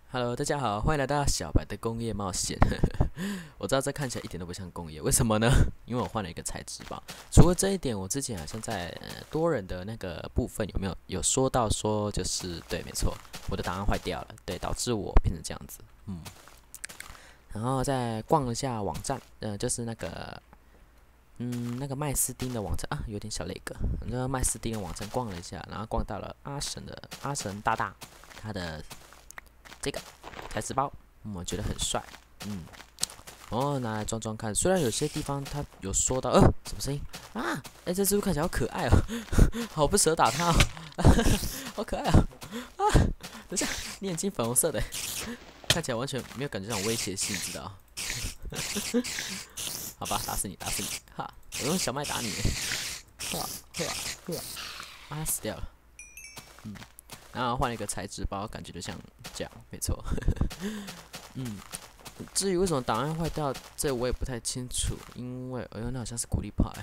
Hello，大家好，欢迎来到小白的工业冒险。我知道这看起来一点都不像工业，为什么呢？因为我换了一个材质吧。除了这一点，我之前好像在多人的那个部分有说到说，就是对，没错，我的档案坏掉了，对，导致我变成这样子。然后再逛了一下网站，就是那个麦斯丁的网站啊，有点小雷个。那个麦斯丁的网站逛了一下，然后逛到了阿神大大他的这个材质包，我觉得很帅，然后拿来装装看。虽然有些地方他有说到，什么声音啊？这蜘蛛看起来好可爱哦，好不舍得打它哦，好可爱哦，等一下，你眼睛粉红色的，看起来完全没有感觉那种威胁性，知道？好吧，打死你，打死你，哈！我用小麦打你，死掉了，然后换了一个材质包，感觉就像这样，没错，至于为什么档案坏掉，这我也不太清楚，因为那好像是苦力怕，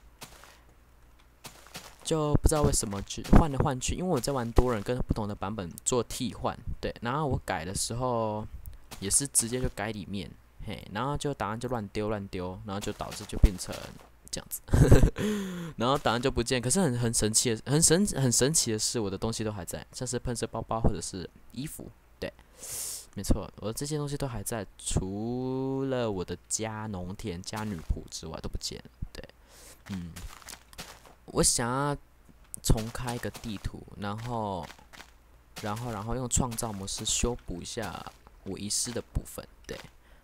就不知道为什么去换来换去，因为我在玩多人跟不同的版本做替换，对，然后我改的时候也是直接就改里面，然后就档案就乱丢，然后就导致就变成这样子，然后档案就不见，可是很神奇的，很神奇的是，我的东西都还在，像是喷射包包或者是衣服，对。没错，我的这些东西都还在，除了我的家农田、加女仆之外都不见了。对，我想要重开一个地图，然后用创造模式修补一下我遗失的部分。对，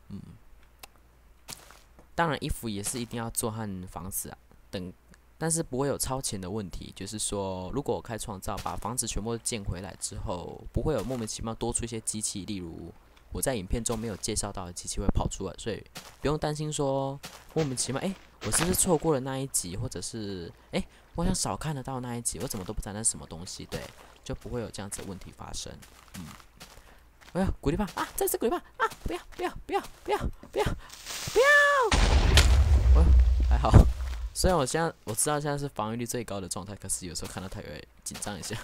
当然衣服也是一定要做和房子啊，但是不会有超前的问题。就是说，如果我开创造把房子全部建回来之后，不会有莫名其妙多出一些机器，例如我在影片中没有介绍到的机器会跑出来，所以不用担心说莫名其妙，我是不是错过了那一集，或者是我想少看得到那一集，我怎么都不知道那是什么东西，对，就不会有这样子的问题发生。哎呀，鼓励吧啊，这是鼓励吧啊！不要！还好，虽然我知道现在是防御力最高的状态，可是有时候看到它也会紧张一下。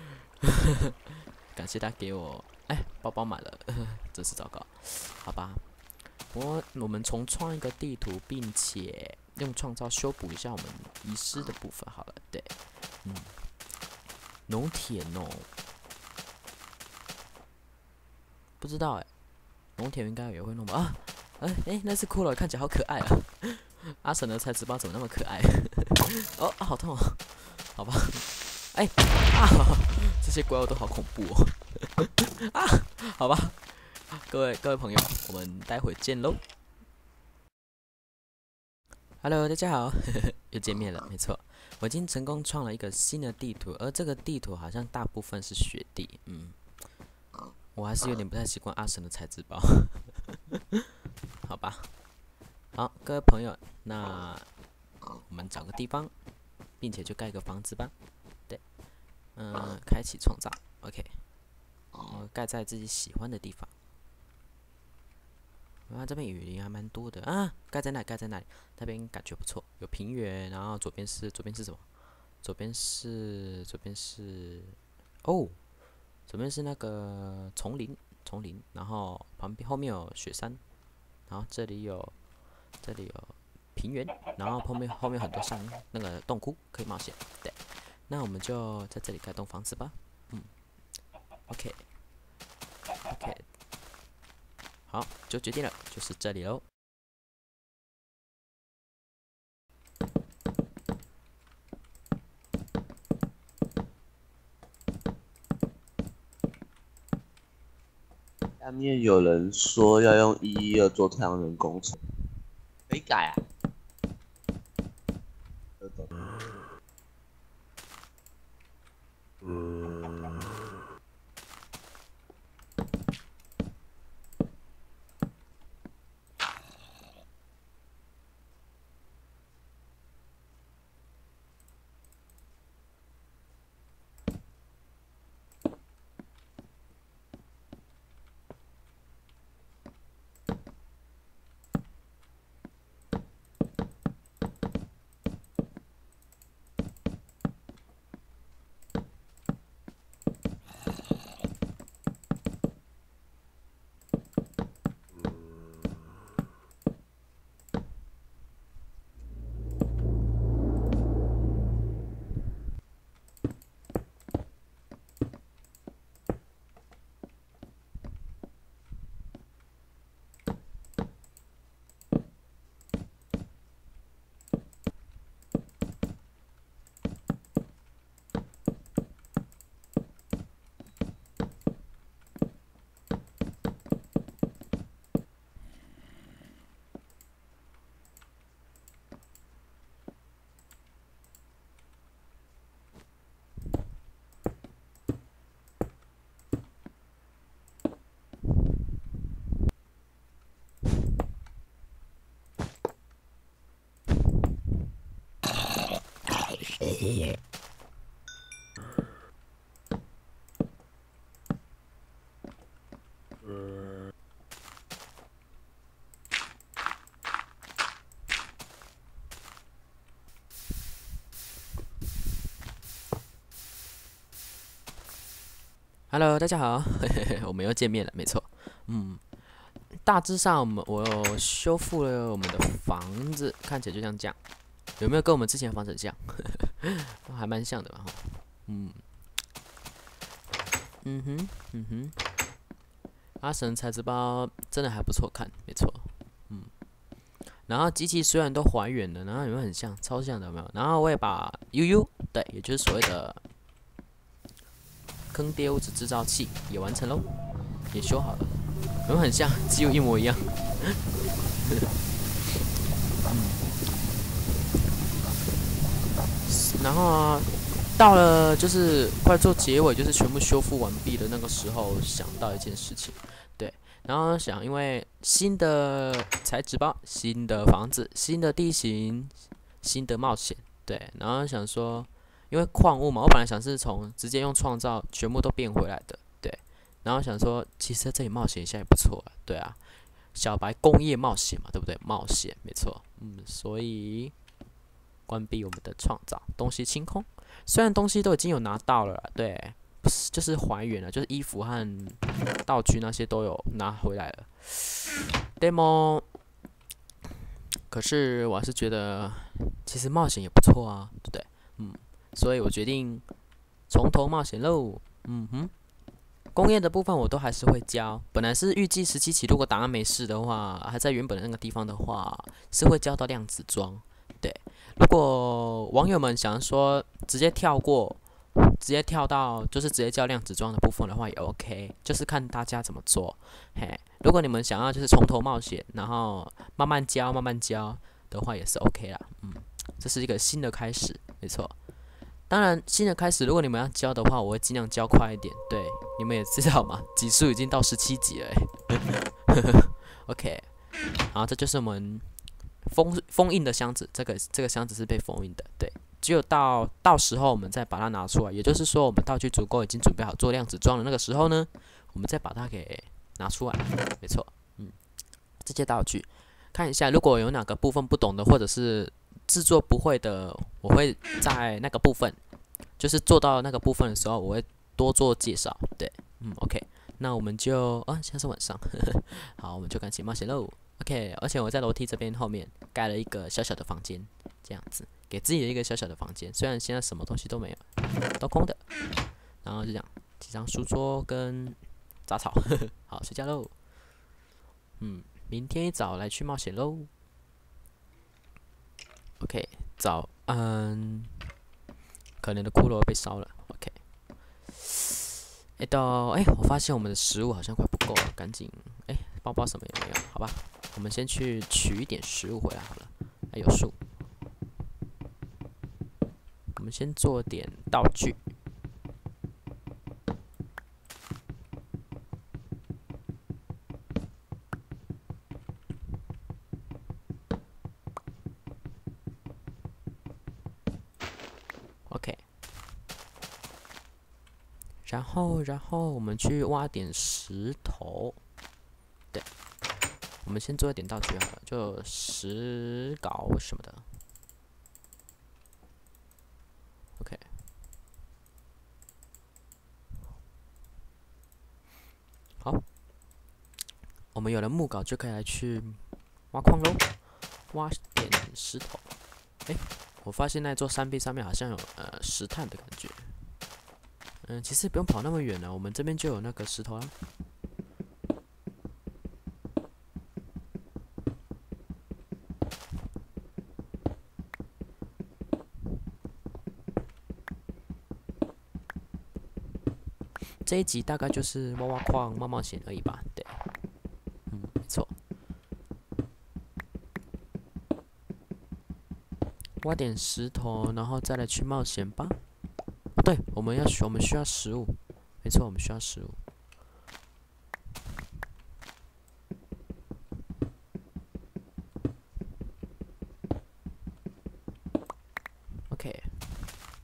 感谢他给我，包包满了，真是糟糕。好吧，我们重创一个地图，并且用创造修补一下我们遗失的部分。好了，对，农田哦，不知道农田应该也会弄吧？那是骷髅，看起来好可爱啊！阿神的材质包怎么那么可爱？好痛哦！好吧，这些怪物都好恐怖哦！好吧，各位朋友，我们待会见喽。Hello，大家好，又见面了，没错，我已经成功创了一个新的地图，而这个地图好像大部分是雪地，我还是有点不太习惯阿神的材质包，好吧，好，各位朋友，那我们找个地方，并且就盖个房子吧，对，开启创造 ，OK，盖在自己喜欢的地方。这边雨林还蛮多的啊，盖在那里，那边感觉不错，有平原，然后左边是什么？哦，左边是那个丛林，然后后面有雪山，然后这里有平原，然后后面很多那个洞窟可以冒险。对，那我们就在这里盖栋房子吧。OK，好，就决定了，就是这里喽。 下面有人说要用112做太阳能工程，可以改啊。 Hello，大家好，我们又见面了，没错。大致上我有修复了我们的房子，看起来就像这样。有没有跟我们之前的房子很像？还蛮像的吧？阿神材质包真的还不错看，没错。然后机器虽然都还原了，然后有没有很像，超像的有没有？然后我也把 UU 对，也就是所谓的坑爹物质制造器也完成喽，也修好了，有没有很像？几乎一模一样。然后啊，到了就是快做结尾，就是全部修复完毕的那个时候，想到一件事情，对，然后想因为新的材质包、新的房子、新的地形、新的冒险，对，然后想说，因为矿物嘛，我本来想是从直接用创造全部都变回来的，对，然后想说，其实在这里冒险一下也不错啊，对啊，小白工业冒险嘛，对不对？冒险没错，所以关闭我们的创造，东西清空。虽然东西都已经有拿到了啦，对，不是就是还原了，就是衣服和道具那些都有拿回来了。demo，可是我还是觉得其实冒险也不错啊，对不对？所以我决定从头冒险喽。工业的部分我都还是会教，本来是预计17期，如果档案没事的话，还在原本的那个地方的话，是会教到量子装。对，如果网友们想说直接跳过，直接跳到就是直接教量子装的部分的话也 OK，就是看大家怎么做。嘿，如果你们想要就是从头冒险，然后慢慢教慢慢教的话也是 OK 啦。这是一个新的开始，没错。当然，新的开始，如果你们要教的话，我会尽量教快一点。对，你们也知道嘛，集数已经到17集了OK，然后这就是我们封印的箱子，这个箱子是被封印的，对。只有到时候我们再把它拿出来，也就是说，我们道具足够，已经准备好做量子装的那个时候呢，我们再把它给拿出来。没错，这些道具看一下，如果有哪个部分不懂的，或者是制作不会的，我会在那个部分，就是做到那个部分的时候，我会多做介绍。对，OK，那我们就现在是晚上，好，我们就赶紧冒险喽。OK， 而且我在楼梯这边后面盖了一个小小的房间，这样子给自己的一个小小的房间。虽然现在什么东西都没有，都空的，然后就这样几张书桌跟杂草，好，睡觉喽。明天一早来去冒险喽。OK， 早安。可能的骷髅被烧了。OK， 我发现我们的食物好像快不够了，赶紧包包什么也没有，好吧，我们先去取一点食物回来好了。还有树，我们先做点道具。OK， 然后我们去挖点石头。对，我们先做一点道具好了，就石镐什么的。OK， 好，我们有了木镐，就可以来去挖矿喽，挖点石头。我发现那座山壁上面好像有石炭的感觉。其实不用跑那么远了，我们这边就有那个石头啦。这一集大概就是挖挖矿、冒冒险而已吧。对，没错。挖点石头，然后再来去冒险吧。对，我们需要食物，没错，我们需要食物。OK，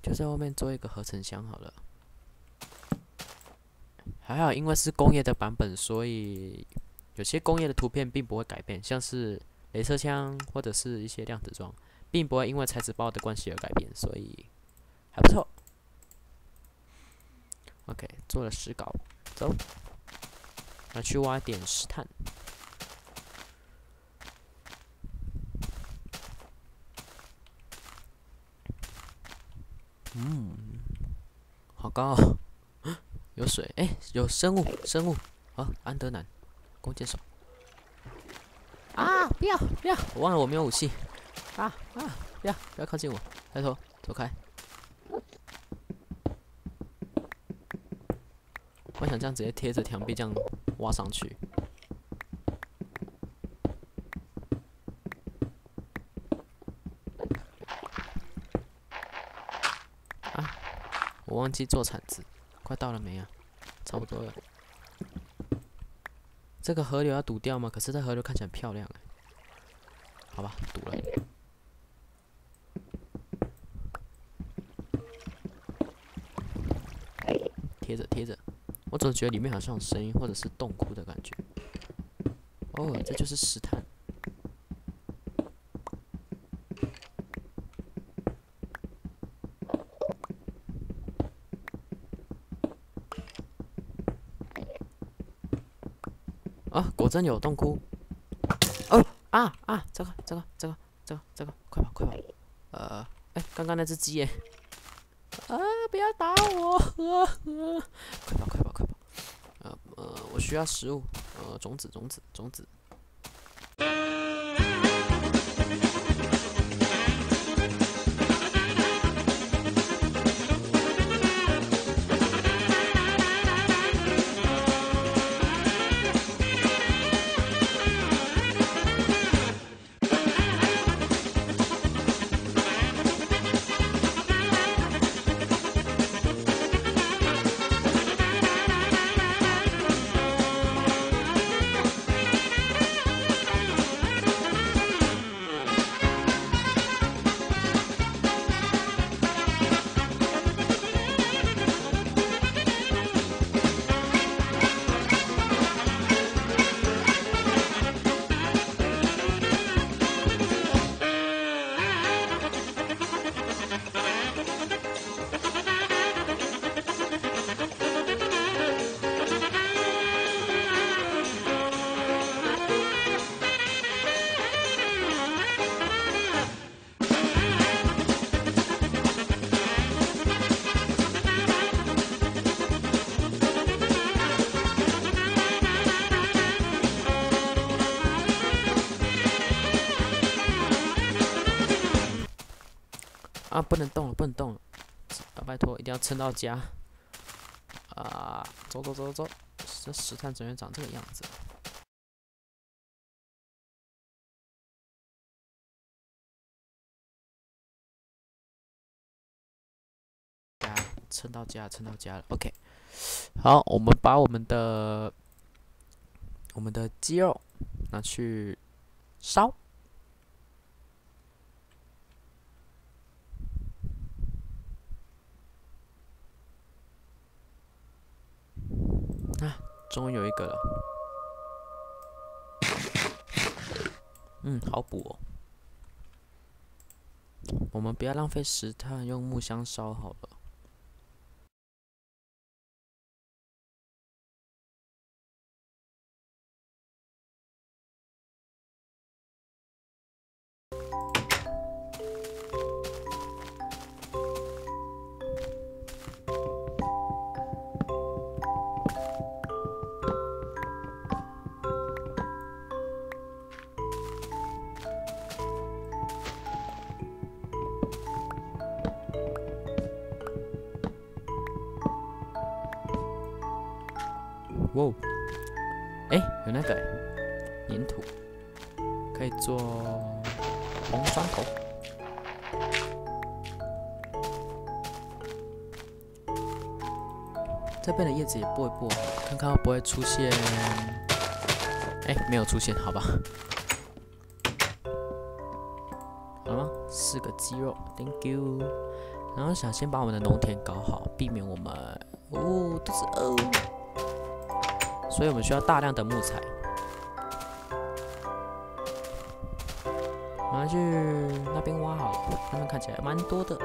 就在外面做一个合成箱好了。还好，因为是工业的版本，所以有些工业的图片并不会改变，像是雷射枪或者是一些量子装，并不会因为材质包的关系而改变，所以还不错。OK， 做了10稿，走，拿去挖点石炭。好高哦，有水，有生物，好，安德南，弓箭手。啊！不要，我忘了我没有武器。不要靠近我，抬头，走开。我想这样直接贴着墙壁这样挖上去。我忘记做铲子，快到了没啊？差不多了。这个河流要堵掉吗？可是这河流看起来很漂亮好吧，堵了。贴着，我总觉得里面好像有声音，或者是洞窟的感觉。哦，这就是石炭。果真有洞窟。这个，快跑！刚刚那只鸡耶！不要打我！快跑！我需要食物，种子。不能动了！拜托，一定要撑到家！走！这石炭怎么长这个样子？撑到家了。OK， 好，我们把我们的鸡肉拿去烧。终于有一个了。好补哦。我们不要浪费石炭，用木箱烧好了。哇，有那个粘土，可以做红砖头。这边的叶子也拨一拨，看看会不会出现。没有出现，好吧。好了吗？4个鸡肉 ，Thank you。 然后想先把我们的农田搞好，避免我们肚子饿，所以我们需要大量的木材。我们去那边挖好了，那边看起来蛮多的。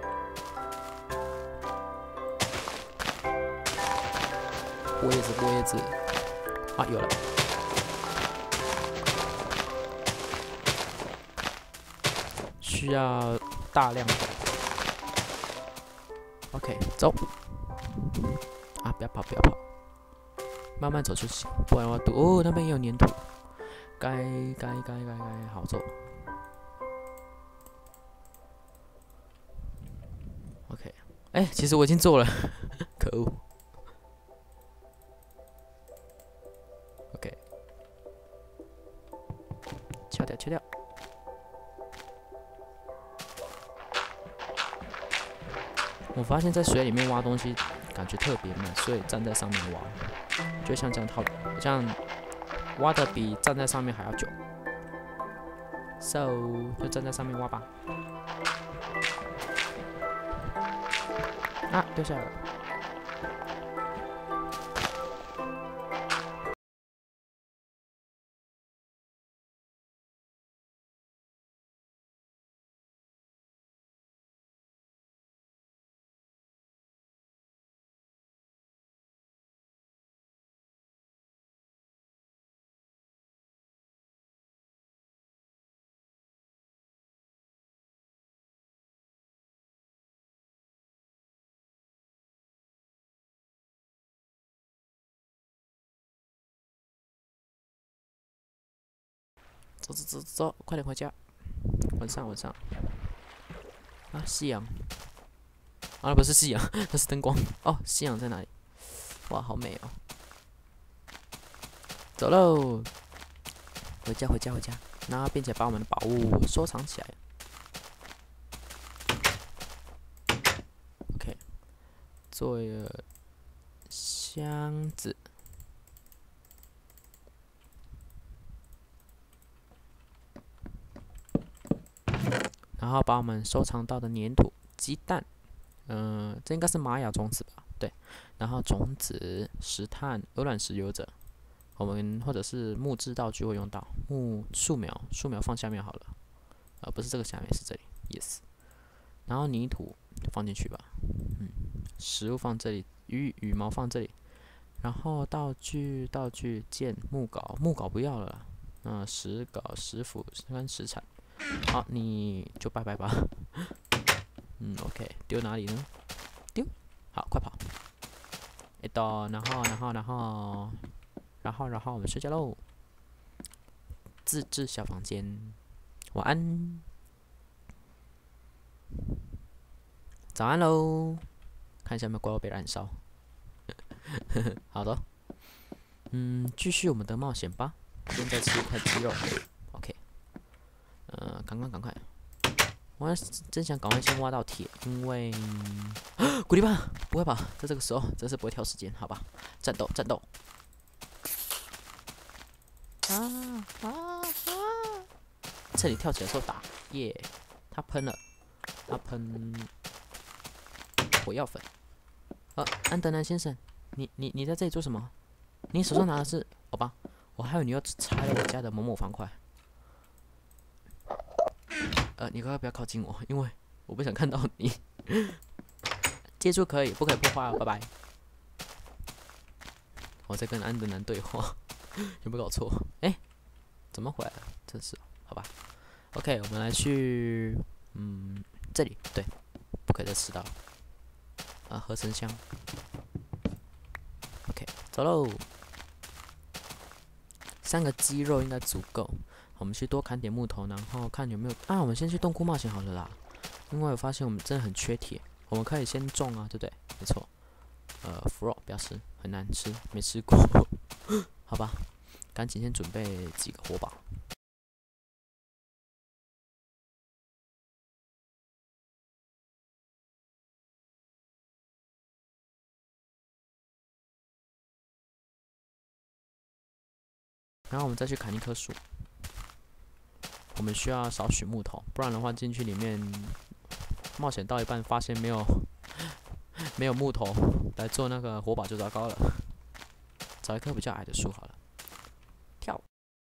剥叶子，啊，有了。需要大量的。OK， 走。啊，不要跑，慢慢走就行，不然我要堵。哦，那边也有粘土，该，好走。OK， 哎，其实我已经做了，可恶。OK， 敲掉。我发现，在水里面挖东西感觉特别慢，所以站在上面挖，就像这样这样挖的比站在上面还要久。So， 就站在上面挖吧。啊，掉下来了。走，快点回家。晚上。啊，夕阳。啊，不是夕阳，那是灯光。哦，夕阳在哪里？哇，好美哦。走喽，回家。然后并且把我们的宝物收藏起来。OK， 做一个箱子。然后把我们收藏到的粘土、鸡蛋，这应该是玛雅种子吧？对。然后种子、石炭、鹅卵石留着，我们或者是木质道具会用到。树苗放下面好了，不是这个下面，是这里 ，yes。然后泥土放进去吧，食物放这里，羽毛放这里。然后道具剑、木镐不要了啦，石镐、石斧跟石铲。好，你就拜拜吧。OK， 丢哪里呢？丢，好，快跑！然后我们睡觉喽。自制小房间，晚安，早安喽。看一下有没有怪物被燃烧。好的，继续我们的冒险吧。现在吃一块鸡肉。OK， 赶快。我真想赶快先挖到铁，因为古力吧，不会吧？在这个时候真是不会挑时间，好吧？战斗！这里跳起来的时候打，耶！他喷了，他喷火药粉。安德南先生，你在这里做什么？你手上拿的是？好吧，我还以为你要拆了我家的某方块。你可不要靠近我，因为我不想看到你。接触可以，不可以破坏哦，拜拜。我在跟安德南对话，有没有搞错？怎么回来了？真是，好吧。OK， 我们来去，这里，对，不可以再吃到了。合成箱。OK， 走喽。3个鸡肉应该足够。我们去多砍点木头，然后看有没有我们先去洞窟冒险好了啦，因为我发现我们真的很缺铁，我们可以先种啊，对不对？没错。腐肉不要吃，很难吃，没吃过。好吧，赶紧先准备几个火把。然后我们再去砍一棵树。我们需要少许木头，不然的话进去里面冒险到一半发现没有木头来做那个火把就糟糕了。找一棵比较矮的树好了，跳。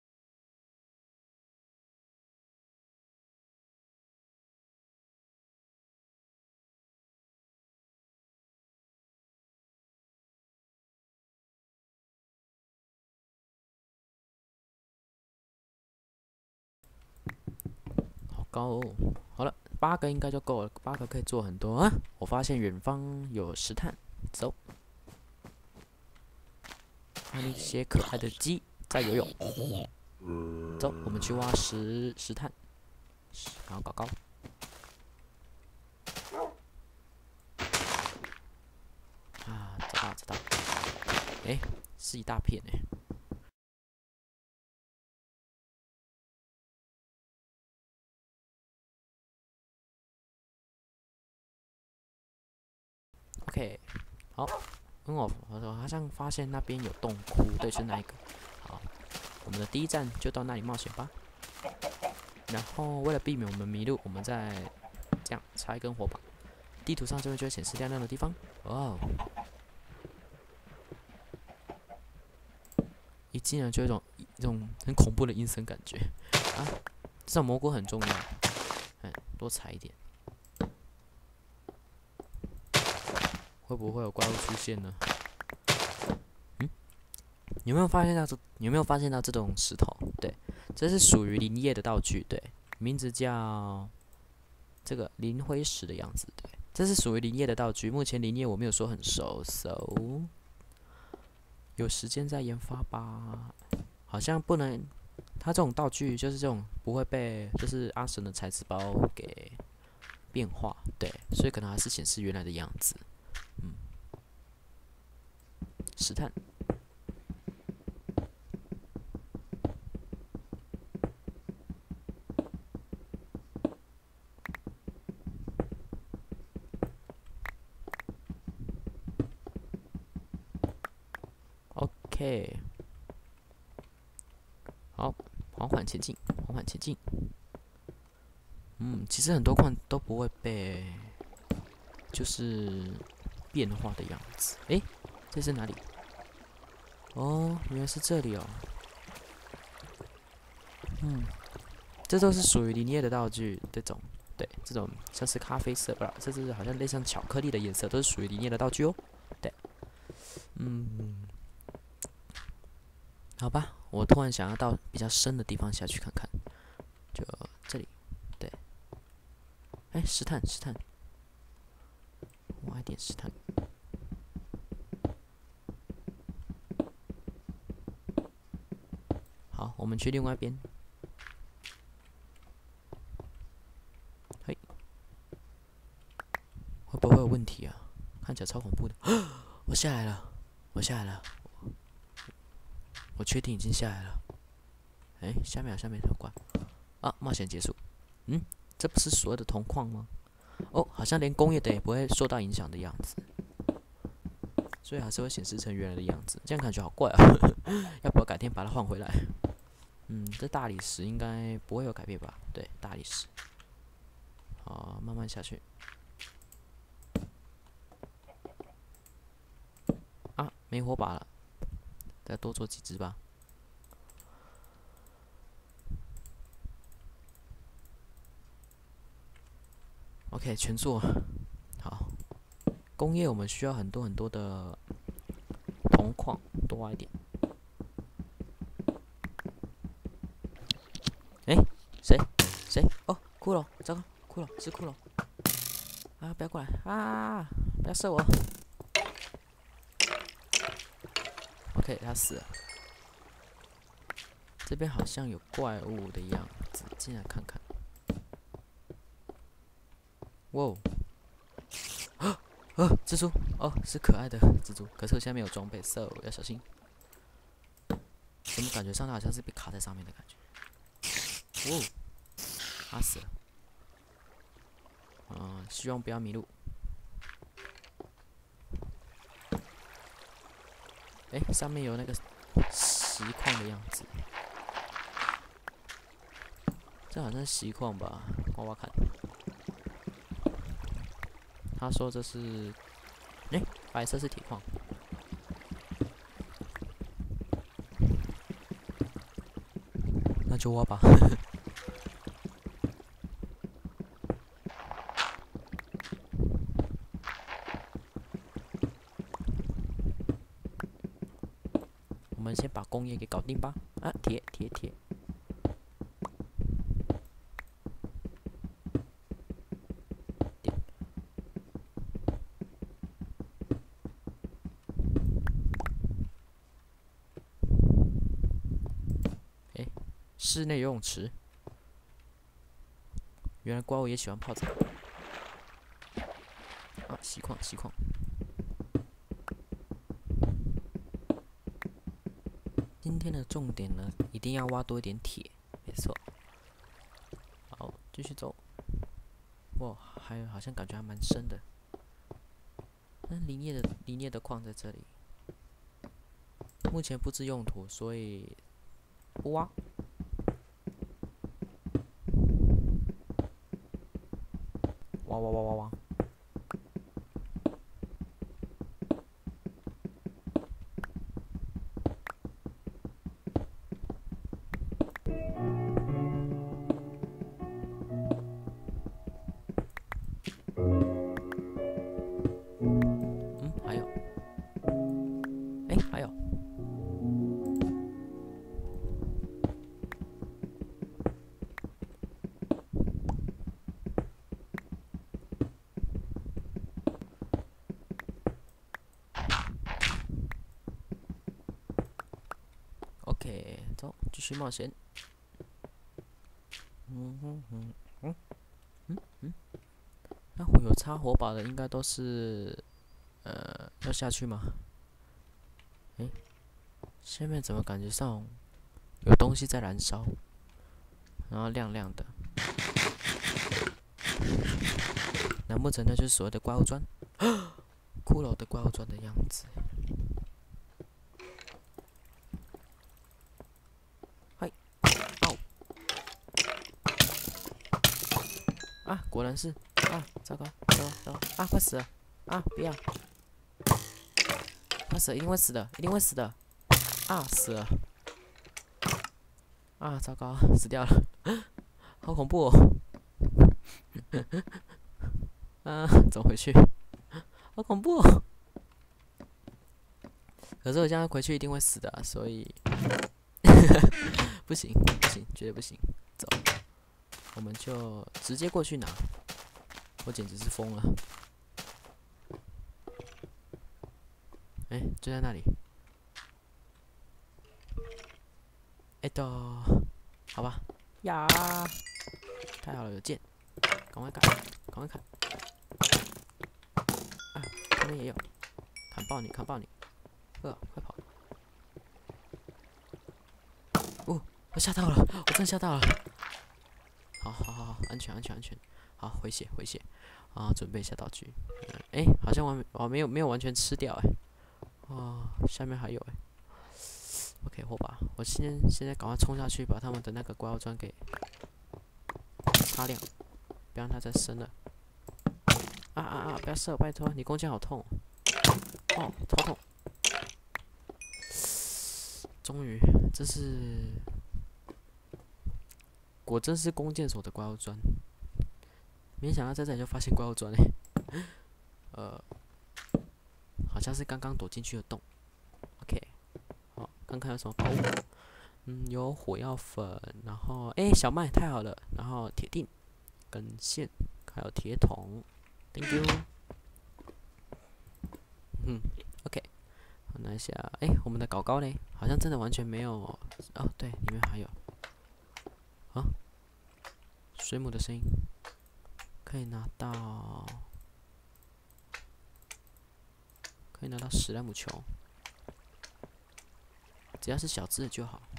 好高哦！好了，8个应该就够了，8个可以做很多啊。我发现远方有石炭，走。还有一些可爱的鸡在游泳。走，我们去挖石炭，然后搞高。啊，找到！哎，是一大片哎。OK， 好，我好像发现那边有洞窟，对，是那一个。好，我们的第一站就到那里冒险吧。然后为了避免我们迷路，我们再这样插一根火把。地图上这边就会显示亮亮的地方。哦，一进来就有一种很恐怖的阴森感觉啊！这种蘑菇很重要，多采一点。会不会有怪物出现呢？有没有发现到这种石头？对，这是属于林业的道具，对，名字叫这个磷灰石的样子，对，这是属于林业的道具。目前林业我没有说很熟，so 有时间再研发吧。好像不能，它这种道具就是这种不会被就是阿神的材质包给变化，对，所以可能还是显示原来的样子。石炭。OK， 好，缓缓前进，缓缓前进。其实很多矿都不会被就是变化的样子。诶，这是哪里？哦，原来是这里哦。这都是属于林业的道具，这种，对，这种像是咖啡色吧，这是好像类似巧克力的颜色，都是属于林业的道具哦。对，好吧，我突然想要到比较深的地方下去看看，就这里，对，哎，石炭，挖一点石炭。好，我们去另外一边。嘿，会不会有问题啊？看起来超恐怖的。我下来了，我确定已经下来了。哎，下面有关。啊，冒险结束。这不是所有的铜矿吗？哦，好像连工业的也不会受到影响的样子，所以还是会显示成原来的样子。这样感觉好怪啊！要不要改天把它换回来？这大理石应该不会有改变吧？对，大理石。好，慢慢下去。啊，没火把了，再多做几只吧。OK， 全做。好，工业我们需要很多的铜矿，多挖一点。谁？哦，骷髅，糟糕，骷髅是骷髅。啊，不要过来啊！不要射我。OK， 他死了。这边好像有怪物的样子，进来看看。哇！蜘蛛哦，是可爱的蜘蛛，可是我现在没有装备 ，so 要小心。怎么感觉上它好像是被卡在上面的感觉？哦，他死了。希望不要迷路。哎，上面有那个锡矿的样子，这好像是锡矿吧？挖挖看。 他说这是，白色是铁矿。那就挖吧。我们先把工业给搞定吧。啊，铁。室内游泳池，原来瓜我也喜欢泡澡。啊，锡矿。今天的重点呢，一定要挖多一点铁，没错。好，继续走。哇，还有好像感觉还蛮深的。林业的矿在这里，目前不知用途，所以不挖。挖。还有，还有。OK， 走，继续冒险。那会有插火把的，应该都是要下去吗？下面怎么感觉上有东西在燃烧，然后亮亮的？难不成那就是所谓的怪物砖？骷髅的怪物砖的样子。啊，果然是啊！糟糕！啊，快死了！啊，不要！快死了！一定会死的！啊，死了！啊，糟糕，死掉了！好恐怖哦！啊，走回去，好恐怖哦！可是我这样回去一定会死的啊，所以不行，绝对不行！走。我们就直接过去拿，我简直是疯了！就在那里。好吧，呀，太好了，有剑，赶快砍！啊，这边也有，砍爆你！快跑！哦，我吓到了，我真的吓到了！好，安全。好，回血。啊，准备一下道具。好像我没有完全吃掉下面还有OK， 火把，我现在赶快冲下去，把他们的那个怪物砖给擦亮，不要让它再生了。不要射，拜托，你弓箭好痛哦，头痛。终于，果真是弓箭手的怪物砖。没想到在这里就发现怪物砖好像是刚刚躲进去的洞。OK， 好，看看有什么宝物。有火药粉，然后小麦太好了，然后铁锭跟线，还有铁桶。Thank you。OK， 拿一下。我们的搞高呢？好像真的完全没有。哦，对，里面还有。啊，水母的声音。可以拿到史莱姆球，只要是小只的就好。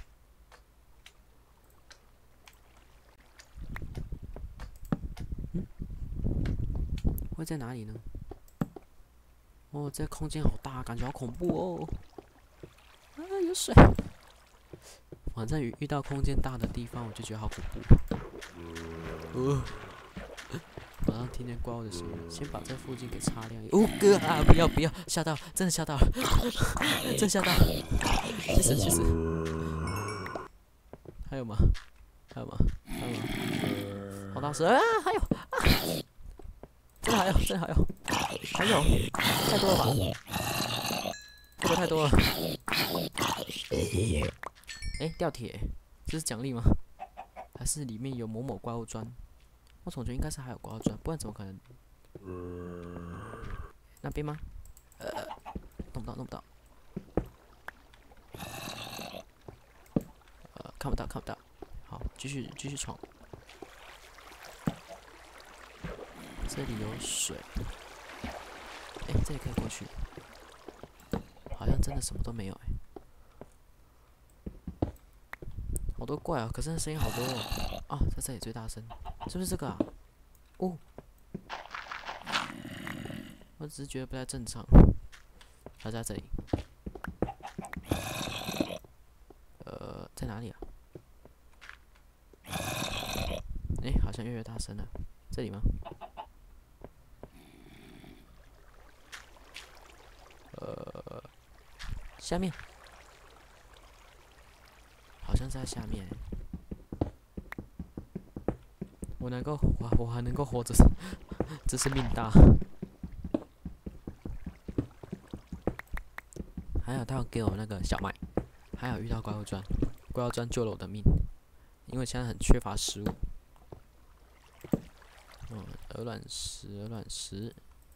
会在哪里呢？哦，这空间好大，感觉好恐怖哦！啊，有水。反正遇到空间大的地方，我就觉得好恐怖。 马上听见怪物的声音，先把这附近给擦亮。哦哥啊，不要不要，吓到，真的吓到了，真吓到了，去死去死！还有吗？还有吗？还有吗？好大声啊！还有啊！真的还有，真的还有，还有，太多了吧？会不会太多了？哎，掉铁，这是奖励吗？还是里面有某某怪物砖？我总觉得应该是还有怪物砖，不然怎么可能？那边吗？弄不到，弄不到。看不到，看不到。好，继续闯。这里有水。哎，这里可以过去。好像真的什么都没有哎。好多怪啊，可是那声音好多哦。啊，在这里最大声，是不是这个啊？哦，我只是觉得不太正常。它在这里。在哪里啊？哎，好像越来越大声了。这里吗？下面。好像是在下面。我还能够活着，真是命大。还好他要给我那个小麦，还好遇到怪物砖，怪物砖救了我的命，因为现在很缺乏食物。鹅卵石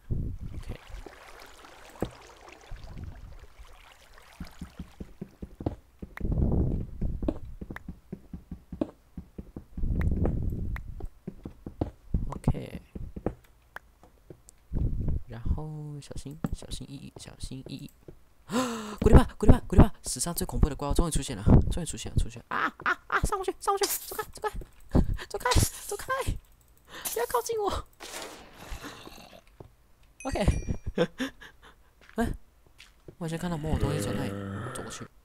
，OK。OK， 然后小心翼翼，小心翼翼。古力巴，史上最恐怖的怪物终于出现了，出现了！啊！上不去，走开！不要靠近我。OK， 哎，我好像看到某某东西从那里走过去。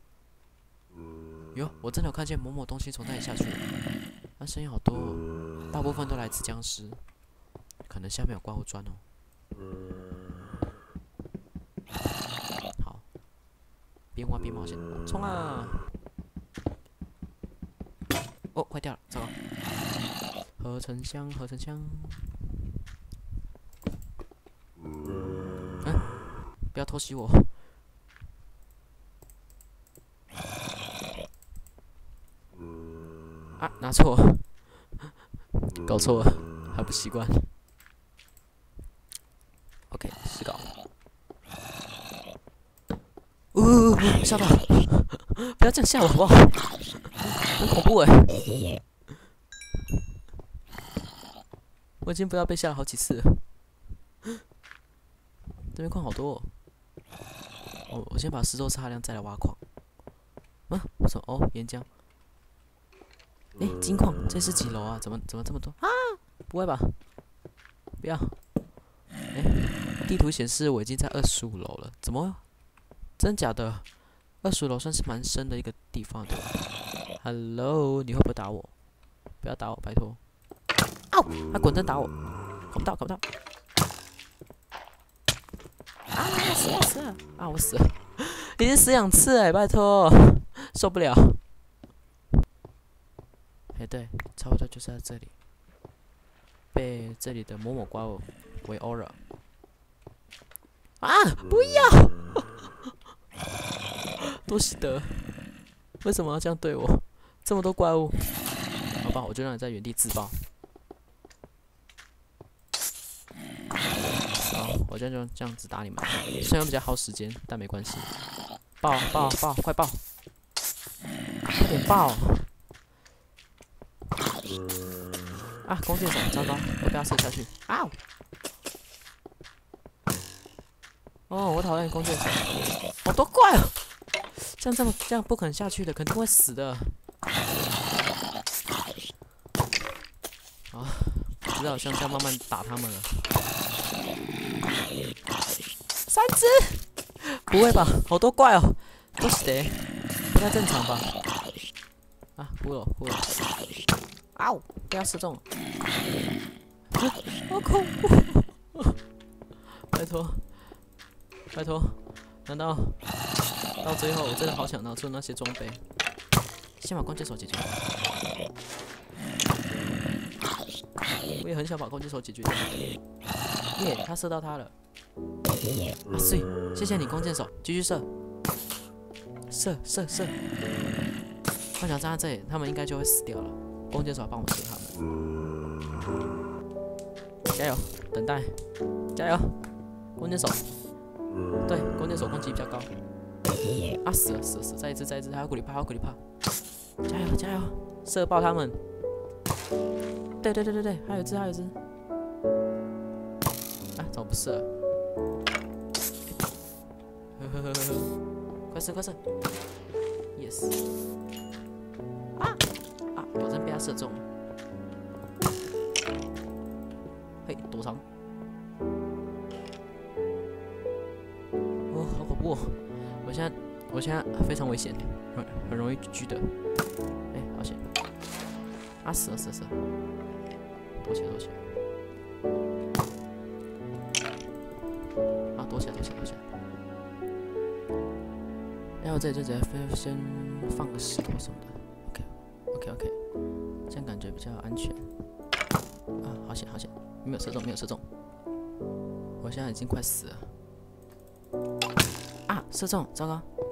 哟，我真的有看见某某东西从那里下去了。那声音好多哦，大部分都来自僵尸，可能下面有怪物砖哦。好，边挖边冒险，冲啊！哦，坏掉了，糟糕！合成箱。不要偷袭我！啊，拿错，搞错了，还不习惯。OK， 试搞。吓到了！不要这样吓我好不好？很恐怖哎！我已经不知道被吓了好几次了。这边矿好多哦。我先把石头擦亮，再来挖矿。我说哦，岩浆。金矿，这是几楼啊？怎么这么多啊？不会吧？不要。地图显示我已经在25楼了，怎么？真假的？25楼算是蛮深的一个地方，对吧 ？Hello， 你会不会打我？不要打我，拜托！啊！他滚灯打我，搞不到！啊！死了！啊！我死了，已经死2次哎，拜托，受不了。对，差不多就是在这里，被这里的某某怪物围殴了。啊！不要！多喜得，为什么要这样对我？这么多怪物，好吧，我就让你在原地自爆。好，我就这样子打你们，虽然比较耗时间，但没关系。爆，快爆！快点爆！啊，弓箭手，糟糕，我被他射下去。啊！哦，我讨厌弓箭手，好多怪哦！这样不可能下去的，肯定会死的。啊，只好像这样慢慢打他们了。3只？不会吧？好多怪哦！都是的，不太正常吧？啊，呼了！啊！被他射中了。 好恐怖！拜托，拜托，难道到最后我真的好想拿出那些装备？先把弓箭手解决。我也很想把弓箭手解决掉。耶，他射到他了。啊，碎！谢谢你，弓箭手，继续射。射！幻想站在这里，他们应该就会死掉了。弓箭手帮我射他们。加油，等待，加油！弓箭手，对，弓箭手攻击比较高。啊，死了，再一只，还有古力帕，加油，射爆他们！对，还有一只，啊，怎么不射？快射！Yes！ 啊！保证被他射中。嘿，躲藏！哦，好恐怖！我现在非常危险，很容易狙的。哎，好险！啊，死了！躲起来！啊，躲起来！然后这里就直接先放个石头什么的。OK， 这样感觉比较安全。啊，好险！没有射中。我现在已经快死了。啊，射中！糟糕！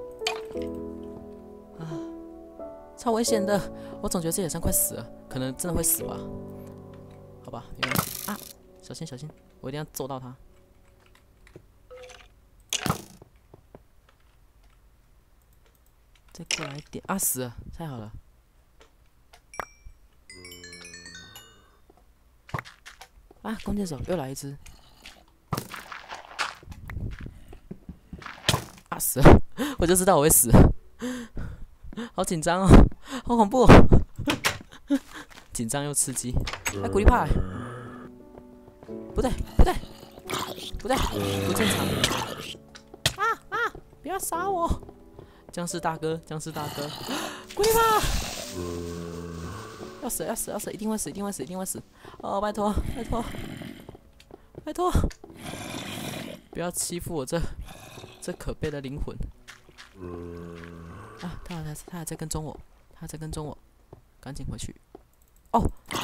啊，超危险的！我总觉得自己好像快死了，可能真的会死吧？好吧，因为啊，小心！我一定要揍到他。再过来一点啊！死了，太好了！啊，弓箭手又来一只！啊，死了！我就知道我会死，好紧张哦，好恐怖哦！紧张又刺激。哎，古力帕！不对，不正常！啊！不要杀我！僵尸大哥，古力帕！要死！一定会死！哦，拜托！不要欺负我这可悲的灵魂！啊，他还在跟踪我，赶紧回去！哦，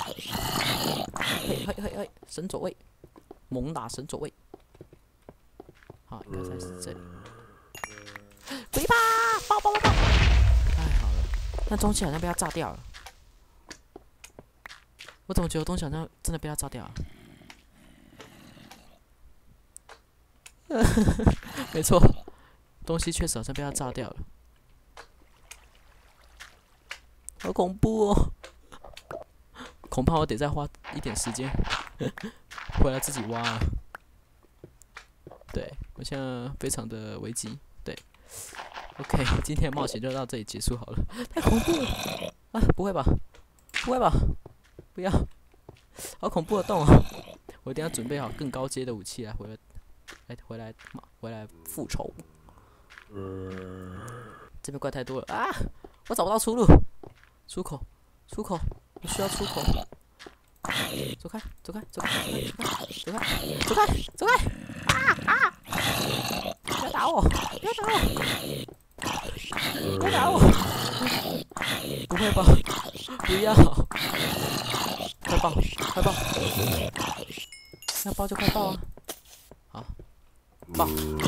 嘿，神走位，猛打神走位！好，应该在这里。古力帕，爆！太好了，但东西好像被他炸掉了。我怎么觉得东西好像真的被他炸掉了？没错，东西确实好像被他炸掉了，好恐怖哦！恐怕我得再花一点时间回来自己挖了。对，我现在非常的危机。对 ，OK， 今天的冒险就到这里结束好了。太恐怖了！啊，不会吧？不要！好恐怖的洞啊！我一定要准备好更高阶的武器来回来复仇。这边怪太多了啊！我找不到出路。出口！我需要出口。走开！啊！不要打我！不会吧？不要！快爆！要爆就快爆啊！好，爆！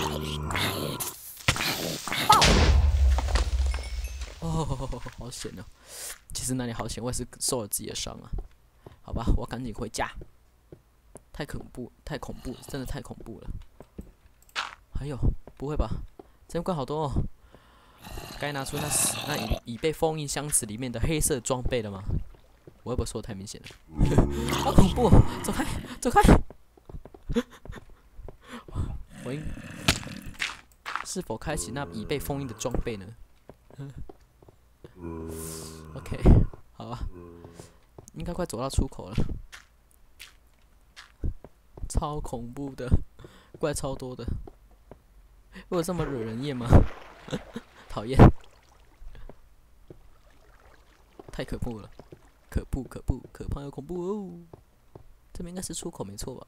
哦，好险哦！其实那里好险，我也是受了自己的伤啊。好吧，我赶紧回家。太恐怖，真的太恐怖了。还有，不会吧？这边怪好多哦。该拿出那已被封印箱子里面的黑色装备了吗？我会不会说的太明显了？好恐怖哦！走开！我是否开启那已被封印的装备呢？OK， 好啊，应该快走到出口了。超恐怖的，怪超多的，会有这么惹人厌吗？讨厌，太可怖了，可怕又恐怖哦。 这边应该是出口没错吧？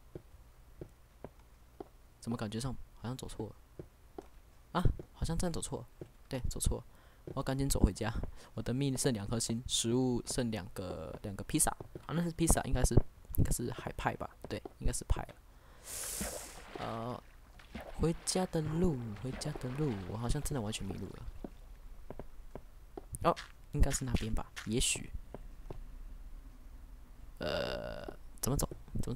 怎么感觉上好像走错了？啊，好像真的走错了。对，走错了。我要赶紧走回家。我的命剩2颗星，食物剩两个披萨。啊，那是披萨，应该是海派吧？对，应该是派了。回家的路，我好像真的完全迷路了。哦，应该是那边吧？也许。怎么走？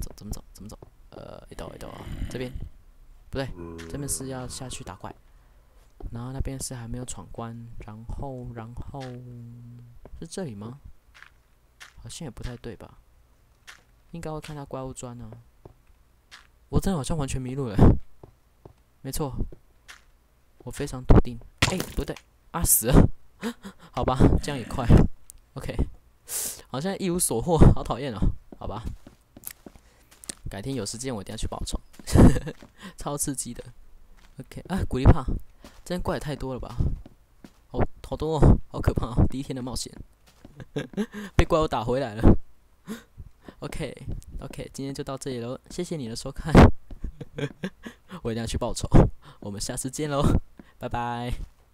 等会，这边不对，这边是要下去打怪，然后那边是还没有闯关，然后是这里吗？好像也不太对吧？应该会看到怪物砖啊。我真的好像完全迷路了。没错，我非常笃定。不对，啊死了。好吧，这样也快。OK， 好像一无所获，好讨厌哦。好吧，改天有时间我一定要去报仇，超刺激的。OK， 啊，古力帕，这边怪也太多了吧？好多哦，好可怕哦！第一天的冒险，被怪物打回来了。OK， 今天就到这里喽，谢谢你的收看，我一定要去报仇，我们下次见喽，拜拜。